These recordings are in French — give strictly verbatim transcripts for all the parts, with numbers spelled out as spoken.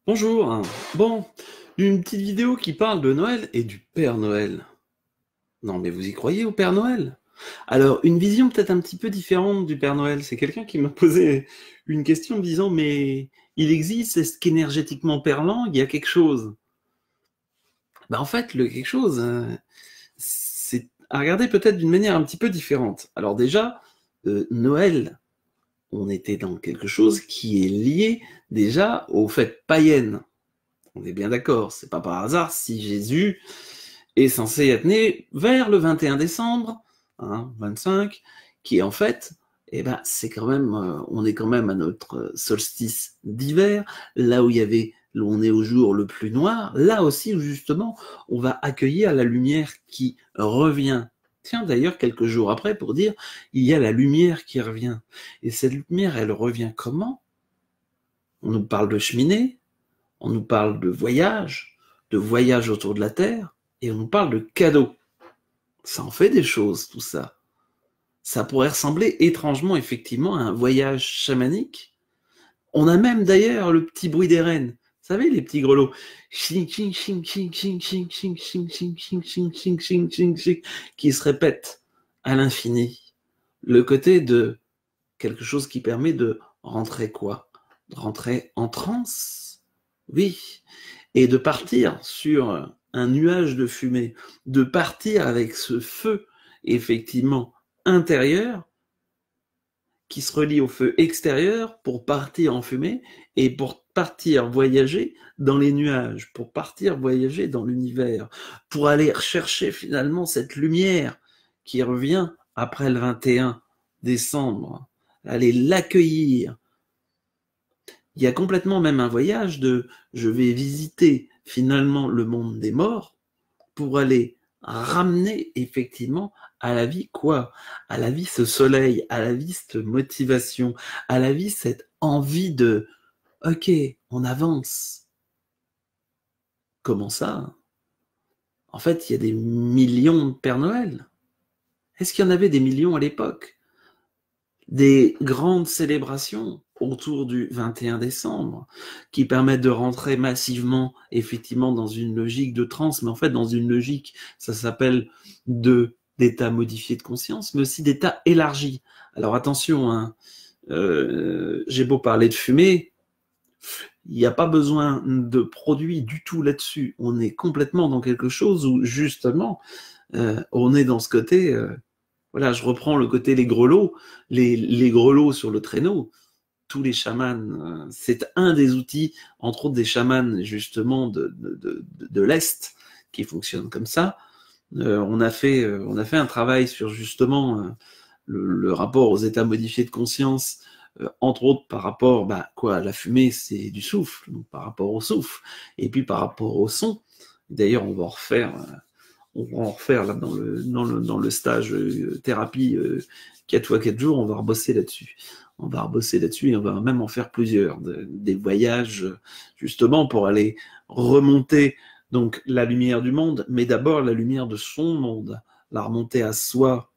Bonjour. Bon, une petite vidéo qui parle de Noël et du Père Noël. Non, mais vous y croyez au Père Noël? Alors, une vision peut-être un petit peu différente du Père Noël. C'est quelqu'un qui m'a posé une question me disant, mais il existe, est-ce qu'énergétiquement parlant, il y a quelque chose? Ben, en fait, le quelque chose, euh, c'est à regarder peut-être d'une manière un petit peu différente. Alors déjà, euh, Noël, on était dans quelque chose qui est lié déjà aux fêtes païennes. On est bien d'accord, c'est pas par hasard si Jésus est censé être né vers le vingt et un décembre, hein, vingt-cinq, qui est en fait, eh ben, c'est quand même, euh, on est quand même à notre solstice d'hiver, là où il y avait, où on est au jour le plus noir, là aussi où justement on va accueillir la lumière qui revient. Tiens, d'ailleurs, quelques jours après, pour dire, il y a la lumière qui revient. Et cette lumière, elle revient comment? On nous parle de cheminée, on nous parle de voyage, de voyage autour de la Terre, et on nous parle de cadeaux. Ça en fait des choses, tout ça. Ça pourrait ressembler étrangement, effectivement, à un voyage chamanique. On a même d'ailleurs le petit bruit des rennes. Vous savez, les petits grelots. Ching, ching, ching, ching, ching, ching, ching, ching, ching, ching, ching, ching, ching, ching, ching, qui se répètent à l'infini. Le côté de quelque chose qui permet de rentrer quoi? De rentrer en transe. Oui. Et de partir sur un nuage de fumée, de partir avec ce feu, effectivement, intérieur, qui se relie au feu extérieur pour partir en fumée et pour partir voyager dans les nuages, pour partir voyager dans l'univers, pour aller chercher finalement cette lumière qui revient après le vingt et un décembre, aller l'accueillir. Il y a complètement même un voyage de je vais visiter finalement le monde des morts pour aller ramener effectivement à la vie quoi? À la vie ce soleil, à la vie cette motivation, à la vie cette envie de ok, on avance. Comment ça? En fait, il y a des millions de Père Noël. Est-ce qu'il y en avait des millions à l'époque? Des grandes célébrations autour du vingt et un décembre qui permettent de rentrer massivement effectivement dans une logique de transe, mais en fait dans une logique, ça s'appelle de d'état modifié de conscience, mais aussi d'état élargi. Alors attention, hein, euh, j'ai beau parler de fumée, il n'y a pas besoin de produits du tout là-dessus. On est complètement dans quelque chose où justement euh, on est dans ce côté euh, voilà, je reprends le côté les grelots, les, les grelots sur le traîneau, tous les chamans, euh, c'est un des outils, entre autres des chamans justement de, de, de, de l'Est, qui fonctionnent comme ça. Euh, on, a fait, euh, on a fait un travail sur justement euh, le, le rapport aux états modifiés de conscience, euh, entre autres par rapport, bah, quoi, la fumée c'est du souffle, donc par rapport au souffle, et puis par rapport au son. D'ailleurs, on va en refaire euh, on va en refaire là dans le, dans le, dans le stage euh, thérapie euh, quatre fois quatre jours, on va rebosser là-dessus. On va rebosser là-dessus et on va même en faire plusieurs, de, des voyages justement pour aller remonter donc la lumière du monde, mais d'abord la lumière de son monde, la remonter à soi.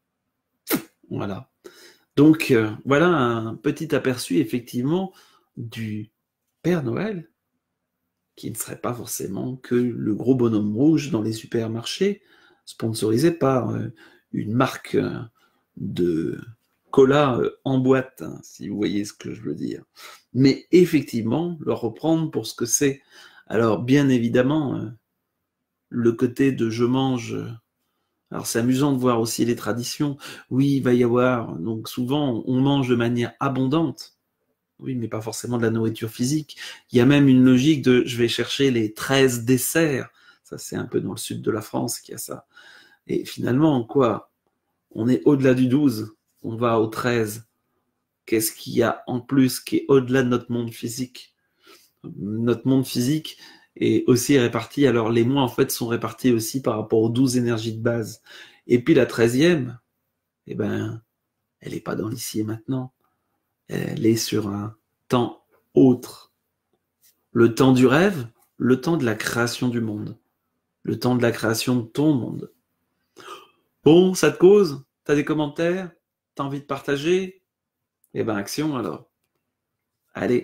Voilà. Donc euh, voilà un petit aperçu effectivement du Père Noël, qui ne serait pas forcément que le gros bonhomme rouge dans les supermarchés, sponsorisé par euh, une marque euh, de cola euh, en boîte, hein, si vous voyez ce que je veux dire. Mais effectivement, le reprendre pour ce que c'est. Alors, bien évidemment, euh, le côté de je mange. euh, Alors, c'est amusant de voir aussi les traditions. Oui, il va y avoir. Donc, souvent, on mange de manière abondante. Oui, mais pas forcément de la nourriture physique. Il y a même une logique de je vais chercher les treize desserts. Ça, c'est un peu dans le sud de la France qu'il y a ça. Et finalement, quoi? On est au-delà du douze, on va au treize. Qu'est-ce qu'il y a en plus qui est au-delà de notre monde physique? Notre monde physique est aussi réparti. Alors, les mois, en fait, sont répartis aussi par rapport aux douze énergies de base. Et puis la treizième, eh ben, elle n'est pas dans l'ici et maintenant. Elle est sur un temps autre. Le temps du rêve, le temps de la création du monde, le temps de la création de ton monde. Bon, ça te cause? T'as des commentaires? T'as envie de partager? Eh ben, action alors. Allez.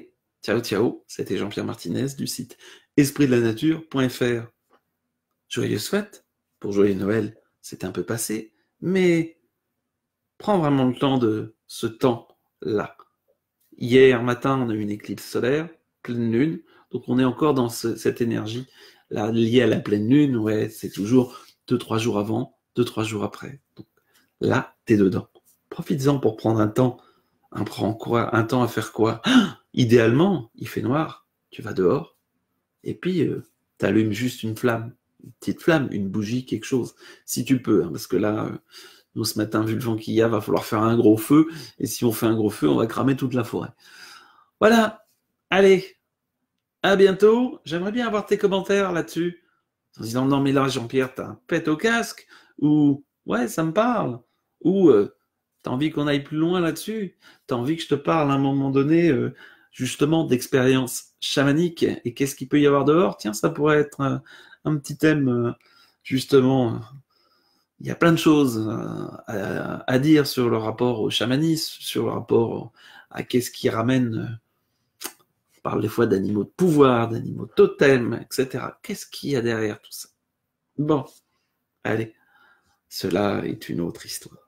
Ciao, ciao, c'était Jean-Pierre Martinez du site esprit de la nature point f r. Joyeuses fêtes. Pour joyeux Noël, c'est un peu passé, mais prends vraiment le temps de ce temps-là. Hier matin, on a eu une éclipse solaire, pleine lune, donc on est encore dans ce, cette énergie là liée à la pleine lune. Ouais, c'est toujours deux trois jours avant, deux trois jours après. Donc là, t'es dedans. Profites-en pour prendre un temps. Un prend quoi? Un temps à faire quoi? Ah, idéalement, il fait noir. Tu vas dehors et puis euh, t'allumes juste une flamme, une petite flamme, une bougie, quelque chose, si tu peux, hein, parce que là. Euh, Nous, ce matin, vu le vent qu'il y a, va falloir faire un gros feu. Et si on fait un gros feu, on va cramer toute la forêt. Voilà. Allez. À bientôt. J'aimerais bien avoir tes commentaires là-dessus. En disant, non, mais là, Jean-Pierre, t'as un pet au casque. Ou, ouais, ça me parle. Ou, euh, t'as envie qu'on aille plus loin là-dessus. T'as envie que je te parle à un moment donné, euh, justement, d'expérience chamanique. Et qu'est-ce qu'il peut y avoir dehors? Tiens, ça pourrait être un, un petit thème, euh, justement. Il y a plein de choses à, à dire sur le rapport au chamanisme, sur le rapport à qu'est-ce qui ramène, on parle des fois d'animaux de pouvoir, d'animaux totems, et cetera. Qu'est-ce qu'il y a derrière tout ça? Bon, allez, cela est une autre histoire.